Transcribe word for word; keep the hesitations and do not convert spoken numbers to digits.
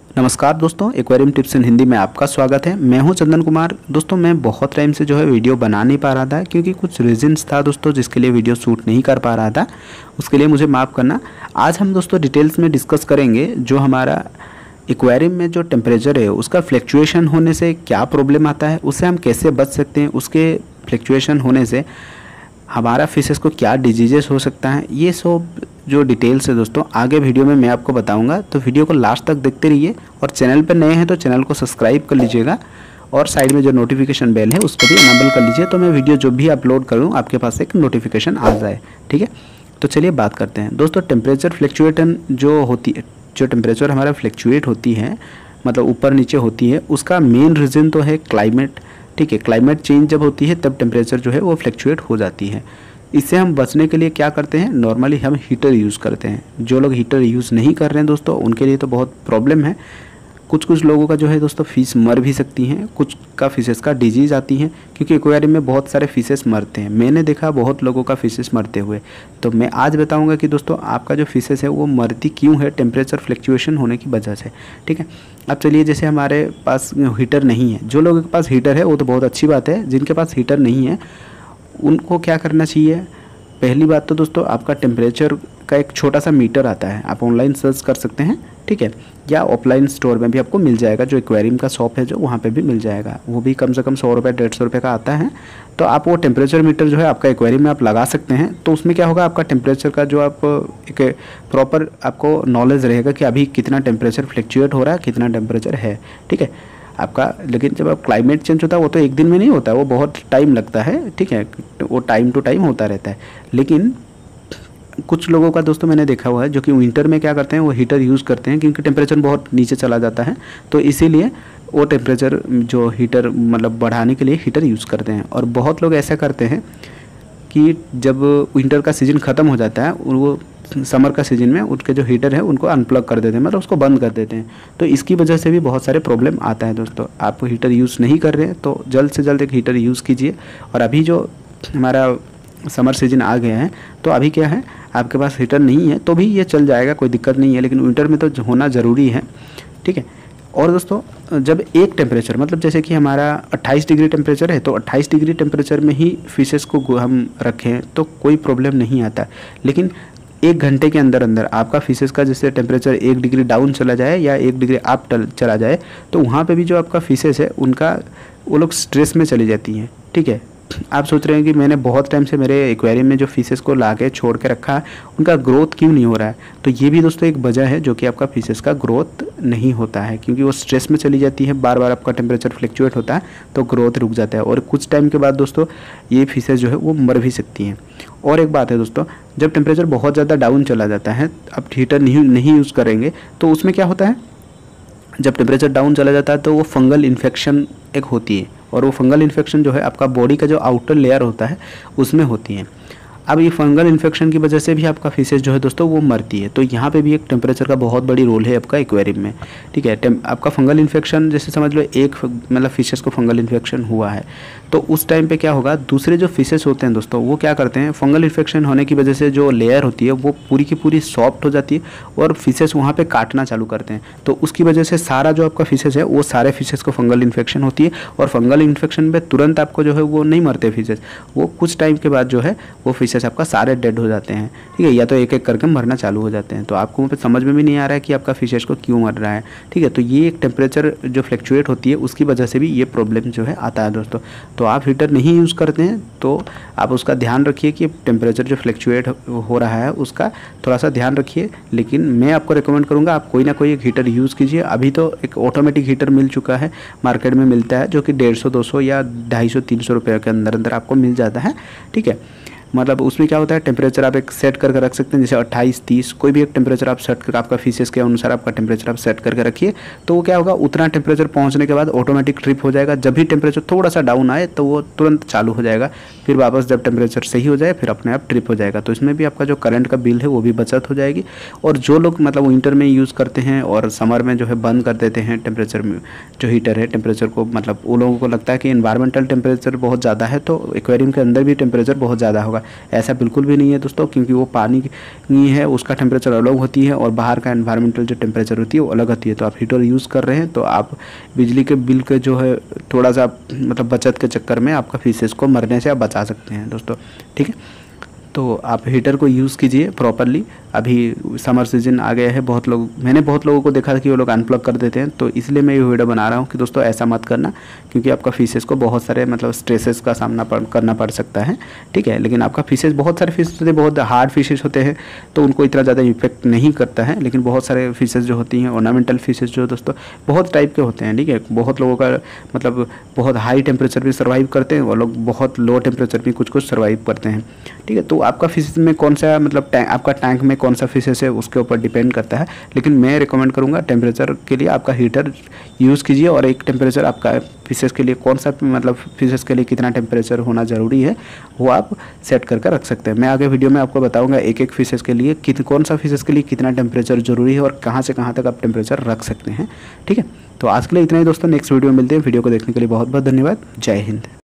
नमस्कार दोस्तों, aquarium tips इन हिंदी में आपका स्वागत है। मैं हूं चंदन कुमार। दोस्तों मैं बहुत टाइम से जो है वीडियो बना नहीं पा रहा था क्योंकि कुछ रीजंस था दोस्तों जिसके लिए वीडियो शूट नहीं कर पा रहा था। उसके लिए मुझे माफ़ करना। आज हम दोस्तों डिटेल्स में डिस्कस करेंगे जो हमारा एक्वेरियम में जो टेम्परेचर है उसका फ्लैक्चुएशन होने से क्या प्रॉब्लम आता है, उससे हम कैसे बच सकते हैं, उसके फ्लैक्चुएशन होने से हमारा फिशेस को क्या डिजीजेस हो सकता है, ये सब जो डिटेल्स है दोस्तों आगे वीडियो में मैं आपको बताऊंगा। तो वीडियो को लास्ट तक देखते रहिए और चैनल पर नए हैं तो चैनल को सब्सक्राइब कर लीजिएगा और साइड में जो नोटिफिकेशन बेल है उसको भी इनेबल कर लीजिए, तो मैं वीडियो जो भी अपलोड करूँ आपके पास एक नोटिफिकेशन आ जाए। ठीक है, तो चलिए बात करते हैं दोस्तों। टेम्परेचर फ्लैक्चुएशन जो होती है, जो टेम्परेचर हमारा फ्लैक्चुएट होती है, मतलब ऊपर नीचे होती है, उसका मेन रीज़न तो है क्लाइमेट। ठीक है, क्लाइमेट चेंज जब होती है तब टेम्परेचर जो है वो फ्लैक्चुएट हो जाती है। इससे हम बचने के लिए क्या करते हैं, नॉर्मली हम हीटर यूज़ करते हैं। जो लोग हीटर यूज़ नहीं कर रहे हैं दोस्तों उनके लिए तो बहुत प्रॉब्लम है। कुछ कुछ लोगों का जो है दोस्तों फ़िश मर भी सकती हैं, कुछ का फिशेस का डिजीज़ आती हैं क्योंकि एक्वेरियम में बहुत सारे फिशेस मरते हैं। मैंने देखा बहुत लोगों का फिशेस मरते हुए। तो मैं आज बताऊंगा कि दोस्तों आपका जो फिशेस है वो मरती क्यों है, टेम्परेचर फ्लैक्चुएशन होने की वजह से। ठीक है, अब चलिए, जैसे हमारे पास हीटर नहीं है, जो लोगों के पास हीटर है वो तो बहुत अच्छी बात है। जिनके पास हीटर नहीं है उनको क्या करना चाहिए, पहली बात तो दोस्तों आपका टेम्परेचर का एक छोटा सा मीटर आता है, आप ऑनलाइन सर्च कर सकते हैं। ठीक है, या ऑफलाइन स्टोर में भी आपको मिल जाएगा, जो एक्वेरियम का शॉप है जो वहाँ पे भी मिल जाएगा। वो भी कम से कम सौ रुपये डेढ़ सौ रुपये का आता है। तो आप वो टेम्परेचर मीटर जो है आपका एक्वेरियम में आप लगा सकते हैं। तो उसमें क्या होगा, आपका टेम्परेचर का जो आप एक प्रॉपर आपको नॉलेज रहेगा कि अभी कितना टेम्परेचर फ्लैक्चुएट हो रहा है, कितना टेम्परेचर है। ठीक है आपका, लेकिन जब आप क्लाइमेट चेंज होता है वो तो एक दिन में नहीं होता, वो बहुत टाइम लगता है। ठीक है, वो टाइम टू टाइम होता रहता है। लेकिन कुछ लोगों का दोस्तों मैंने देखा हुआ है जो कि विंटर में क्या करते हैं, वो हीटर यूज़ करते हैं क्योंकि टेम्परेचर बहुत नीचे चला जाता है। तो इसीलिए वो टेम्परेचर जो हीटर मतलब बढ़ाने के लिए हीटर यूज़ करते हैं। और बहुत लोग ऐसा करते हैं कि जब विंटर का सीज़न ख़त्म हो जाता है और वो समर का सीज़न में उनके जो हीटर है उनको अनप्लग कर देते हैं, मतलब उसको बंद कर देते हैं। तो इसकी वजह से भी बहुत सारे प्रॉब्लम आता है दोस्तों। आप हीटर यूज़ नहीं कर रहे हैं तो जल्द से जल्द एक हीटर यूज़ कीजिए। और अभी जो हमारा समर सीज़न आ गया है तो अभी क्या है, आपके पास हीटर नहीं है तो भी ये चल जाएगा, कोई दिक्कत नहीं है, लेकिन विंटर में तो होना ज़रूरी है। ठीक है, और दोस्तों जब एक टेम्परेचर, मतलब जैसे कि हमारा अट्ठाईस डिग्री टेम्परेचर है तो अट्ठाईस डिग्री टेम्परेचर में ही फिशेस को हम रखें तो कोई प्रॉब्लम नहीं आता। लेकिन एक घंटे के अंदर अंदर आपका फिशेस का जैसे टेम्परेचर एक डिग्री डाउन चला जाए या एक डिग्री अप चला जाए तो वहाँ पे भी जो आपका फिशेस है उनका वो लोग स्ट्रेस में चली जाती हैं। ठीक है, आप सोच रहे हैं कि मैंने बहुत टाइम से मेरे एक्वेरियम में जो फिशेस को ला के छोड़ के रखा है उनका ग्रोथ क्यों नहीं हो रहा है, तो ये भी दोस्तों एक वजह है जो कि आपका फिशेस का ग्रोथ नहीं होता है क्योंकि वो स्ट्रेस में चली जाती है। बार बार आपका टेम्परेचर फ्लैक्चुएट होता है तो ग्रोथ रुक जाता है और कुछ टाइम के बाद दोस्तों ये फिशेस जो है वो मर भी सकती हैं। और एक बात है दोस्तों, जब टेम्परेचर बहुत ज़्यादा डाउन चला जाता है, अब हीटर नहीं नहीं यूज़ करेंगे तो उसमें क्या होता है, जब टेम्परेचर डाउन चला जाता है तो वो फंगल इन्फेक्शन एक होती है और वो फंगल इन्फेक्शन जो है आपका बॉडी का जो आउटर लेयर होता है उसमें होती है। अब ये फंगल इन्फेक्शन की वजह से भी आपका फिशेस जो है दोस्तों वो मरती है। तो यहाँ पे भी एक टेम्परेचर का बहुत बड़ी रोल है आपका एक्वेरियम में। ठीक है, आपका फंगल इन्फेक्शन जैसे समझ लो एक मतलब फिशेस को फंगल इन्फेक्शन हुआ है तो उस टाइम पे क्या होगा, दूसरे जो फिशेस होते हैं दोस्तों वो क्या करते हैं, फंगल इन्फेक्शन होने की वजह से जो लेयर होती है वो पूरी की पूरी सॉफ्ट हो जाती है और फिशेस वहाँ पर काटना चालू करते हैं। तो उसकी वजह से सारा जो आपका फिशेस है वो सारे फिशेस को फंगल इन्फेक्शन होती है और फंगल इन्फेक्शन में तुरंत आपको जो है वो नहीं मरते फिशेस, वो कुछ टाइम के बाद जो है वो फिशेस आपका सारे डेड हो जाते हैं। ठीक है, या तो एक एक करके मरना चालू हो जाते हैं। तो आपको वहाँ पे समझ में भी नहीं आ रहा है कि आपका फिशेस को क्यों मर रहा है। ठीक है, तो ये एक टेम्परेचर जो फ्लैक्चुएट होती है उसकी वजह से भी ये प्रॉब्लम जो है आता है दोस्तों। तो आप हीटर नहीं यूज़ करते हैं तो आप उसका ध्यान रखिए कि टेम्परेचर जो फ्लैक्चुएट हो रहा है उसका थोड़ा सा ध्यान रखिए। लेकिन मैं आपको रिकमेंड करूँगा आप कोई ना कोई एक हीटर यूज़ कीजिए। अभी तो एक ऑटोमेटिक हीटर मिल चुका है, मार्केट में मिलता है, जो कि डेढ़ सौ दो सौ या ढाई सौ तीन सौ रुपये के अंदर अंदर आपको मिल जाता है। ठीक है, मतलब उसमें क्या होता है, टेम्परेचर आप एक सेट करके रख सकते हैं, जैसे अट्ठाईस तीस कोई भी एक टेम्परेचर आप सेट करके आपका फिशेस के अनुसार आपका टेम्परेचर आप सेट करके रखिए। तो वो क्या होगा, उतना टेम्परेचर पहुंचने के बाद ऑटोमेटिक ट्रिप हो जाएगा। जब भी टेम्परेचर थोड़ा सा डाउन आए तो वो तुरंत चालू हो जाएगा, फिर वापस जब टेम्परेचर सही हो जाए फिर अपने आप ट्रिप हो जाएगा। तो इसमें भी आपका जो करंट का बिल है वो भी बचत हो जाएगी। और जो लोग मतलब विंटर में यूज़ करते हैं और समर में जो है बंद कर देते हैं टेम्परेचर में जो हीटर है टेम्परेचर को, मतलब वो लोगों को लगता है कि इन्वायरमेंटल टेम्परेचर बहुत ज़्यादा है तो एक्वेरियम के अंदर भी टेम्परेचर बहुत ज़्यादा होगा। ऐसा बिल्कुल भी नहीं है दोस्तों, क्योंकि वो पानी की है उसका टेम्परेचर अलग होती है और बाहर का एनवायरमेंटल जो टेम्परेचर होती है वो अलग होती है। तो आप हीटर यूज़ कर रहे हैं तो आप बिजली के बिल के जो है थोड़ा सा मतलब बचत के चक्कर में आपका फिशेस को मरने से आप बचा सकते हैं दोस्तों, ठीक है। तो आप हीटर को यूज़ कीजिए प्रॉपरली। अभी समर सीजन आ गया है, बहुत लोग मैंने बहुत लोगों को देखा कि वो लोग अनप्लग कर देते हैं, तो इसलिए मैं ये वीडियो बना रहा हूँ कि दोस्तों ऐसा मत करना, क्योंकि आपका फिशेस को बहुत सारे मतलब स्ट्रेसेस का सामना पड़, करना पड़ सकता है, ठीक है। लेकिन आपका फिशेस बहुत सारे फिशेस होते हैं, बहुत हार्ड फिशेस होते हैं, तो उनको इतना ज़्यादा इफेक्ट नहीं करता है। लेकिन बहुत सारे फिशेस जो होती हैं ऑर्नामेंटल फिशेस जो दोस्तों बहुत टाइप के होते हैं, ठीक है। बहुत लोगों का मतलब बहुत हाई टेम्परेचर भी सर्वाइव करते हैं, वो लोग बहुत लो टेम्परेचर भी कुछ कुछ सर्वाइव करते हैं, ठीक है। तो आपका फिशेस में कौन सा मतलब टैंक, आपका टैंक में कौन सा फिशेस है उसके ऊपर डिपेंड करता है। लेकिन मैं रिकमेंड करूंगा टेम्परेचर के लिए आपका हीटर यूज़ कीजिए, और एक टेम्परेचर आपका फिशेस के लिए कौन सा मतलब फिशेस के लिए कितना टेम्परेचर होना ज़रूरी है वो आप सेट करके रख सकते हैं। मैं आगे वीडियो में आपको बताऊंगा एक एक फिशेस के लिए कित कौन सा फिशेस के लिए कितना टेम्परेचर ज़रूरी है और कहाँ से कहाँ तक आप टेम्परेचर रख सकते हैं, ठीक है। तो आज के लिए इतना ही दोस्तों, नेक्स्ट वीडियो में मिलते हैं। वीडियो को देखने के लिए बहुत बहुत धन्यवाद। जय हिंद।